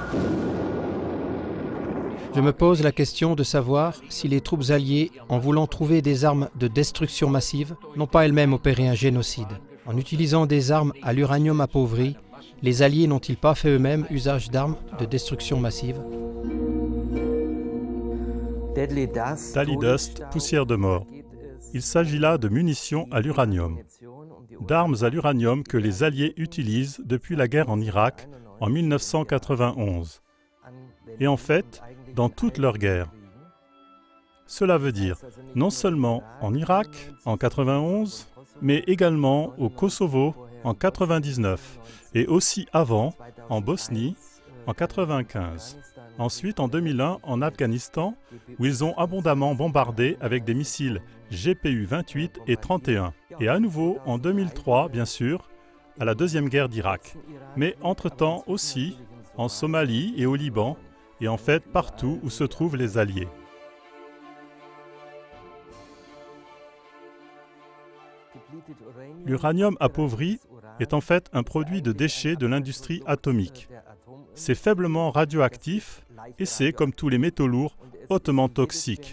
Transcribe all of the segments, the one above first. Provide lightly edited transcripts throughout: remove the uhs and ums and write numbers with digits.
Je me pose la question de savoir si les troupes alliées, en voulant trouver des armes de destruction massive, n'ont pas elles-mêmes opéré un génocide. En utilisant des armes à l'uranium appauvri, les Alliés n'ont-ils pas fait eux-mêmes usage d'armes de destruction massive? Tally Dust, poussière de mort. Il s'agit là de munitions à l'uranium, d'armes à l'uranium que les Alliés utilisent depuis la guerre en Irak en 1991. Et en fait, dans toutes leurs guerres. Cela veut dire non seulement en Irak en 91, mais également au Kosovo en 99 et aussi avant en Bosnie en 95. Ensuite en 2001 en Afghanistan où ils ont abondamment bombardé avec des missiles GPU-28 et 31. Et à nouveau en 2003 bien sûr à la deuxième guerre d'Irak. Mais entre-temps aussi en Somalie et au Liban et en fait partout où se trouvent les Alliés. L'uranium appauvri est en fait un produit de déchets de l'industrie atomique. C'est faiblement radioactif et c'est, comme tous les métaux lourds, hautement toxique.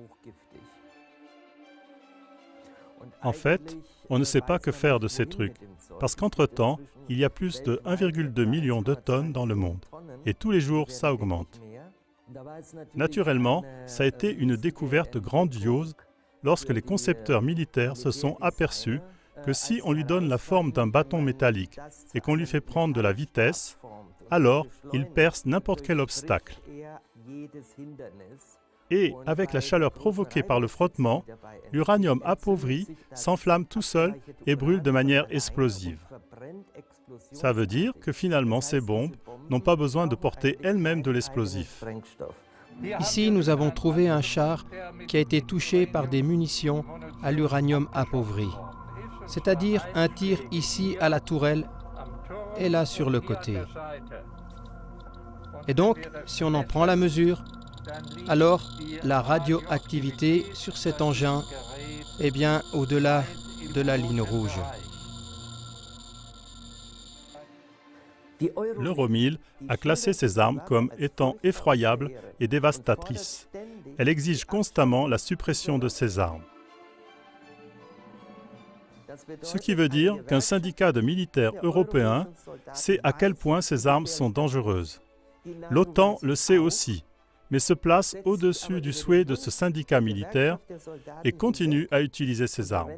En fait, on ne sait pas que faire de ces trucs, parce qu'entre-temps, il y a plus de 1,2 million de tonnes dans le monde. Et tous les jours, ça augmente. Naturellement, ça a été une découverte grandiose lorsque les concepteurs militaires se sont aperçus que si on lui donne la forme d'un bâton métallique et qu'on lui fait prendre de la vitesse, alors il perce n'importe quel obstacle. Et avec la chaleur provoquée par le frottement, l'uranium appauvri s'enflamme tout seul et brûle de manière explosive. Ça veut dire que finalement ces bombes n'ont pas besoin de porter elles-mêmes de l'explosif. Ici, nous avons trouvé un char qui a été touché par des munitions à l'uranium appauvri. C'est-à-dire un tir ici à la tourelle et là sur le côté. Et donc, si on en prend la mesure, alors la radioactivité sur cet engin est bien au-delà de la ligne rouge. L'Euromil a classé ces armes comme étant effroyables et dévastatrices. Elle exige constamment la suppression de ces armes. Ce qui veut dire qu'un syndicat de militaires européens sait à quel point ces armes sont dangereuses. L'OTAN le sait aussi, mais se place au-dessus du souhait de ce syndicat militaire et continue à utiliser ces armes.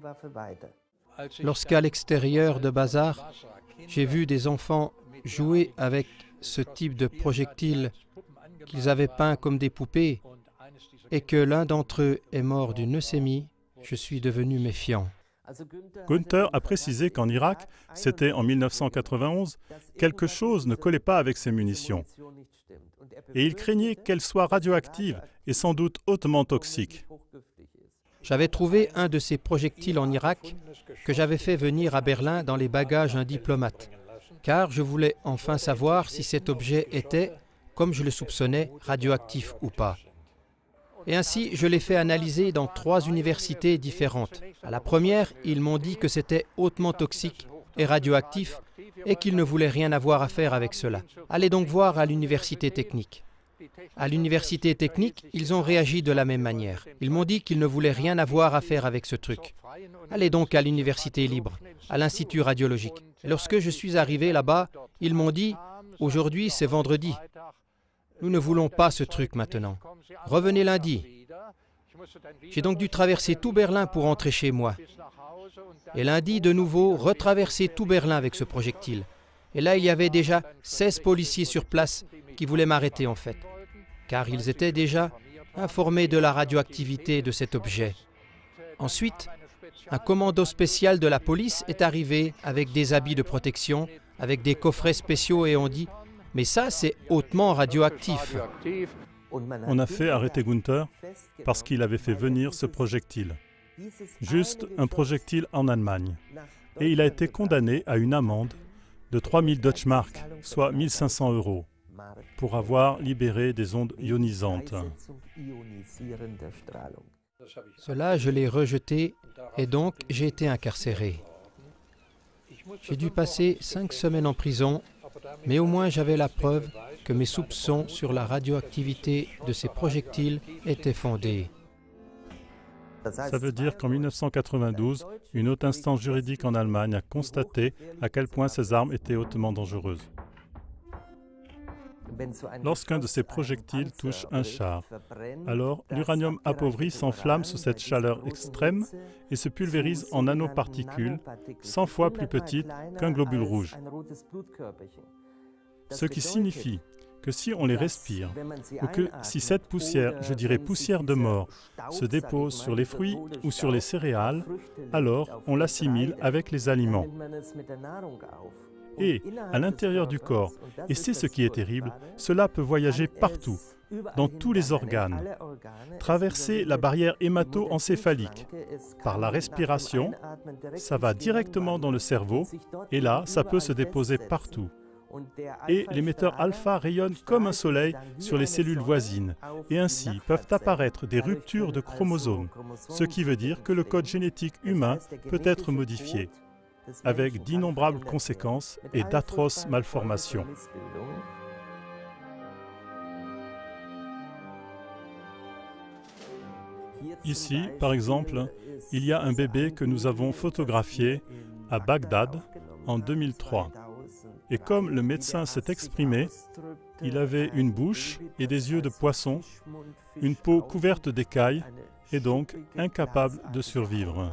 Lorsqu'à l'extérieur de Bazar, j'ai vu des enfants jouer avec ce type de projectiles qu'ils avaient peints comme des poupées et que l'un d'entre eux est mort d'une leucémie, je suis devenu méfiant. Günther a précisé qu'en Irak, c'était en 1991, quelque chose ne collait pas avec ces munitions. Et il craignait qu'elles soient radioactives et sans doute hautement toxiques. J'avais trouvé un de ces projectiles en Irak que j'avais fait venir à Berlin dans les bagages d'un diplomate, car je voulais enfin savoir si cet objet était, comme je le soupçonnais, radioactif ou pas. Et ainsi, je l'ai fait analyser dans 3 universités différentes. À la première, ils m'ont dit que c'était hautement toxique et radioactif et qu'ils ne voulaient rien avoir à faire avec cela. Allez donc voir à l'université technique. À l'université technique, ils ont réagi de la même manière. Ils m'ont dit qu'ils ne voulaient rien avoir à faire avec ce truc. Allez donc à l'université libre, à l'institut radiologique. Et lorsque je suis arrivé là-bas, ils m'ont dit « Aujourd'hui, c'est vendredi. Nous ne voulons pas ce truc maintenant. Revenez lundi. » J'ai donc dû traverser tout Berlin pour rentrer chez moi. Et lundi, de nouveau, retraverser tout Berlin avec ce projectile. Et là, il y avait déjà 16 policiers sur place qui voulaient m'arrêter en fait, car ils étaient déjà informés de la radioactivité de cet objet. Ensuite, un commando spécial de la police est arrivé avec des habits de protection, avec des coffrets spéciaux et on dit « Mais ça, c'est hautement radioactif ». On a fait arrêter Günther parce qu'il avait fait venir ce projectile. Juste un projectile en Allemagne. Et il a été condamné à une amende de 3000 Deutschmark, soit 1500 €, pour avoir libéré des ondes ionisantes. Cela, je l'ai rejeté et donc j'ai été incarcéré. J'ai dû passer 5 semaines en prison, mais au moins j'avais la preuve que mes soupçons sur la radioactivité de ces projectiles étaient fondés. Ça veut dire qu'en 1992, une haute instance juridique en Allemagne a constaté à quel point ces armes étaient hautement dangereuses. Lorsqu'un de ces projectiles touche un char, alors l'uranium appauvri s'enflamme sous cette chaleur extrême et se pulvérise en nanoparticules 100 fois plus petites qu'un globule rouge. Ce qui signifie que si on les respire, ou que si cette poussière, je dirais poussière de mort, se dépose sur les fruits ou sur les céréales, alors on l'assimile avec les aliments. Et à l'intérieur du corps, et c'est ce qui est terrible, cela peut voyager partout, dans tous les organes, traverser la barrière hémato-encéphalique. Par la respiration, ça va directement dans le cerveau, et là, ça peut se déposer partout. Et l'émetteur alpha rayonne comme un soleil sur les cellules voisines, et ainsi peuvent apparaître des ruptures de chromosomes, ce qui veut dire que le code génétique humain peut être modifié, avec d'innombrables conséquences et d'atroces malformations. Ici, par exemple, il y a un bébé que nous avons photographié à Bagdad en 2003. Et comme le médecin s'est exprimé, il avait une bouche et des yeux de poisson, une peau couverte d'écailles et donc incapable de survivre.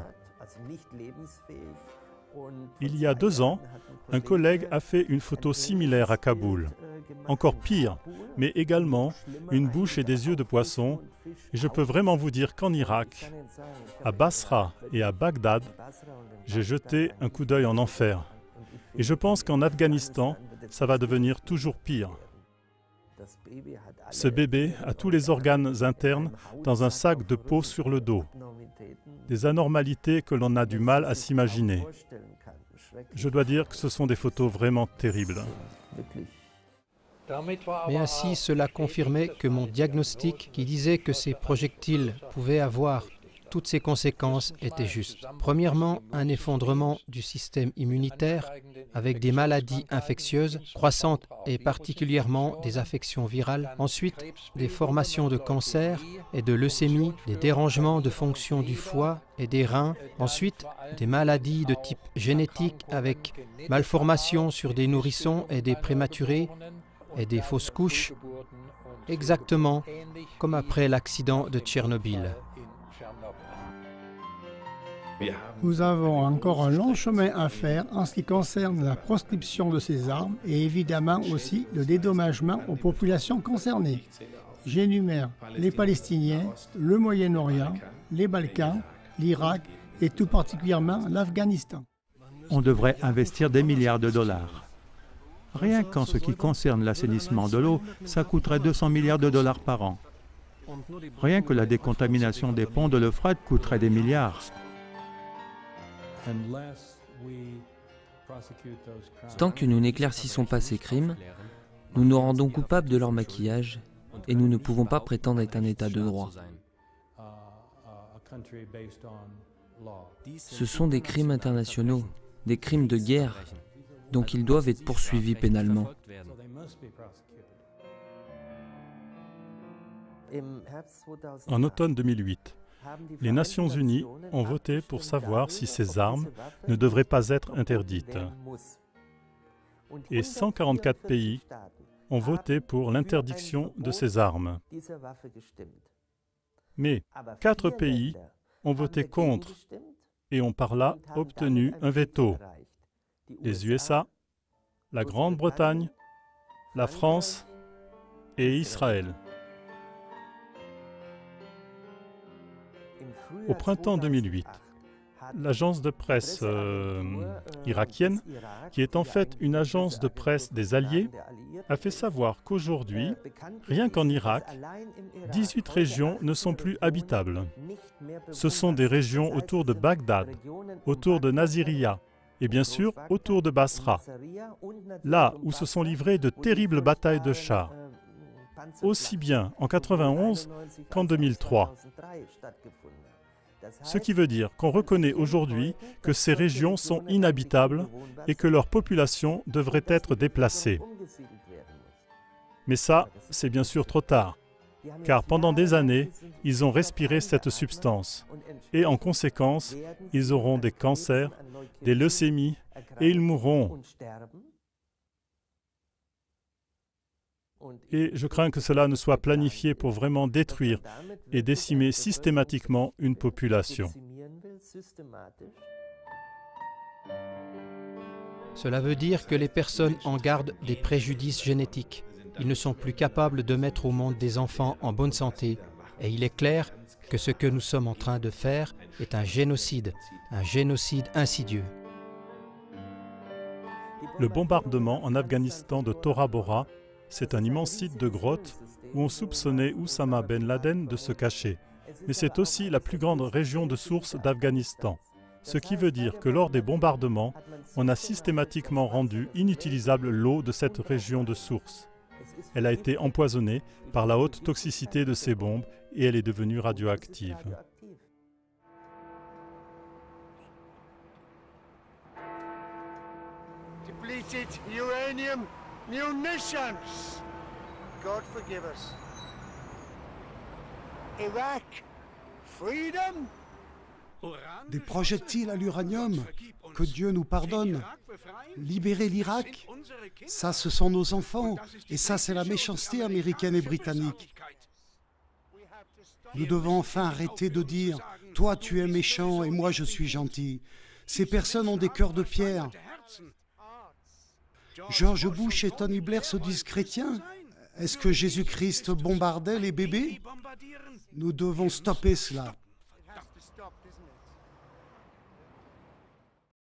Il y a 2 ans, un collègue a fait une photo similaire à Kaboul. Encore pire, mais également une bouche et des yeux de poisson. Et je peux vraiment vous dire qu'en Irak, à Basra et à Bagdad, j'ai jeté un coup d'œil en enfer. Et je pense qu'en Afghanistan, ça va devenir toujours pire. Ce bébé a tous les organes internes dans un sac de peau sur le dos. Des anormalités que l'on a du mal à s'imaginer. Je dois dire que ce sont des photos vraiment terribles. Mais ainsi, cela confirmait que mon diagnostic, qui disait que ces projectiles pouvaient avoir toutes ces conséquences, était juste. Premièrement, un effondrement du système immunitaire avec des maladies infectieuses croissantes et particulièrement des affections virales. Ensuite, des formations de cancer et de leucémie, des dérangements de fonction du foie et des reins. Ensuite, des maladies de type génétique avec malformations sur des nourrissons et des prématurés et des fausses couches, exactement comme après l'accident de Tchernobyl. Nous avons encore un long chemin à faire en ce qui concerne la proscription de ces armes et évidemment aussi le dédommagement aux populations concernées. J'énumère les Palestiniens, le Moyen-Orient, les Balkans, l'Irak et tout particulièrement l'Afghanistan. On devrait investir des milliards de dollars. Rien qu'en ce qui concerne l'assainissement de l'eau, ça coûterait 200 milliards de dollars par an. Rien que la décontamination des ponts de l'Euphrate coûterait des milliards. Tant que nous n'éclaircissons pas ces crimes, nous nous rendons coupables de leur maquillage et nous ne pouvons pas prétendre être un État de droit. Ce sont des crimes internationaux, des crimes de guerre, donc ils doivent être poursuivis pénalement. En automne 2008, les Nations Unies ont voté pour savoir si ces armes ne devraient pas être interdites. Et 144 pays ont voté pour l'interdiction de ces armes. Mais 4 pays ont voté contre et ont par là obtenu un veto. Les USA, la Grande-Bretagne, la France et Israël. Au printemps 2008, l'agence de presse irakienne, qui est en fait une agence de presse des Alliés, a fait savoir qu'aujourd'hui, rien qu'en Irak, 18 régions ne sont plus habitables. Ce sont des régions autour de Bagdad, autour de Nasiriyah et bien sûr autour de Basra, là où se sont livrées de terribles batailles de chars, aussi bien en 1991 qu'en 2003. Ce qui veut dire qu'on reconnaît aujourd'hui que ces régions sont inhabitables et que leur population devrait être déplacée. Mais ça, c'est bien sûr trop tard, car pendant des années, ils ont respiré cette substance. Et en conséquence, ils auront des cancers, des leucémies, et ils mourront. Et je crains que cela ne soit planifié pour vraiment détruire et décimer systématiquement une population. Cela veut dire que les personnes en gardent des préjudices génétiques. Ils ne sont plus capables de mettre au monde des enfants en bonne santé. Et il est clair que ce que nous sommes en train de faire est un génocide insidieux. Le bombardement en Afghanistan de Tora Bora, c'est un immense site de grottes où on soupçonnait Oussama Ben Laden de se cacher. Mais c'est aussi la plus grande région de source d'Afghanistan. Ce qui veut dire que lors des bombardements, on a systématiquement rendu inutilisable l'eau de cette région de source. Elle a été empoisonnée par la haute toxicité de ces bombes et elle est devenue radioactive. Depleted uranium munitions. God forgive us. Iraq, freedom. Des projectiles à l'uranium, que Dieu nous pardonne. Libérer l'Irak, ça ce sont nos enfants, et ça c'est la méchanceté américaine et britannique. Nous devons enfin arrêter de dire « toi tu es méchant et moi je suis gentil ». Ces personnes ont des cœurs de pierre. George Bush et Tony Blair se disent chrétiens. Est-ce que Jésus-Christ bombardait les bébés? Nous devons stopper cela.